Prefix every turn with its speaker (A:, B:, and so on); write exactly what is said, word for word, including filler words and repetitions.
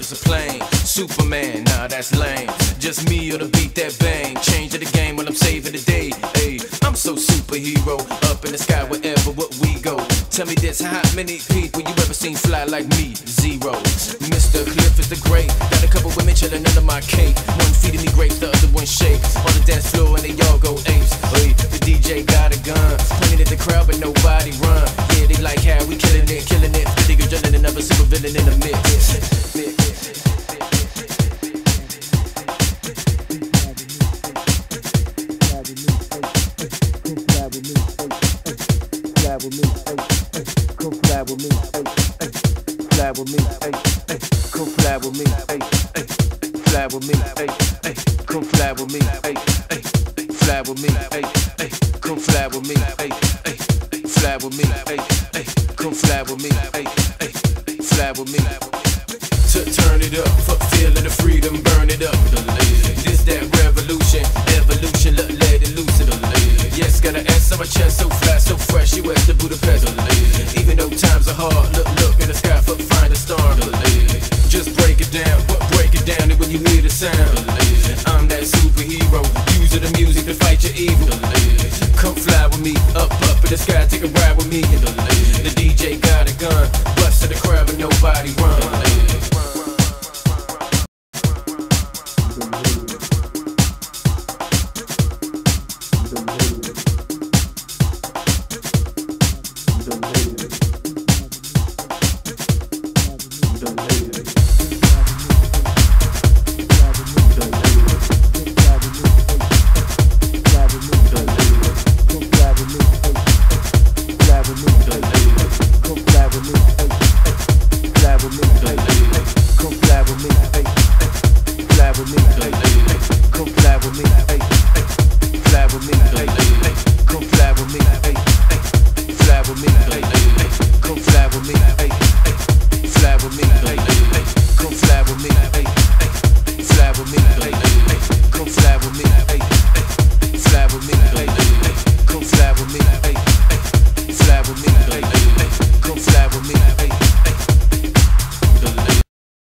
A: a plane. Superman, nah, that's lame. Just me on the beat that bang. Change of the game when I'm saving the day. Hey, I'm so superhero. Up in the sky wherever what we go. Tell me this, how many people you ever seen fly like me? Zero. Mister Cliff is the great. Got a couple women chilling under my cake. One feeding me grapes, the other one shake. On the dance floor and they all go apes. Hey, the D J got a gun, pointing at the crowd but nobody run. Yeah, they like how we killing it, killing it. The nigga drilling another super villain in the mix.
B: With me, hey, hey, come fly with me, hey, hey, fly with me, hey, hey, come fly with me, hey, hey, fly with me, hey, hey, come fly with me, hey, hey, fly with me, hey, hey, come fly with me, hey, hey, fly with me, hey, hey, come fly with me, hey, hey, fly with me.
A: To turn it up, fuck feeling the freedom, burn it up. This that revolution, evolution, look, let it loose. Yes, got an S on my chest, so fly, so fresh, U S to Budapest. Even though times are hard, look, look in the sky, fuck, find a star. Just break it down, what break it down, and when you hear the sound, I'm that superhero, using the music to fight your evil. Come fly with me, up, up in the sky, take a ride with me. The D J got a gun, bust to the crowd, but nobody run.
B: Fly with me, hey, hey, fly with me, hey, hey,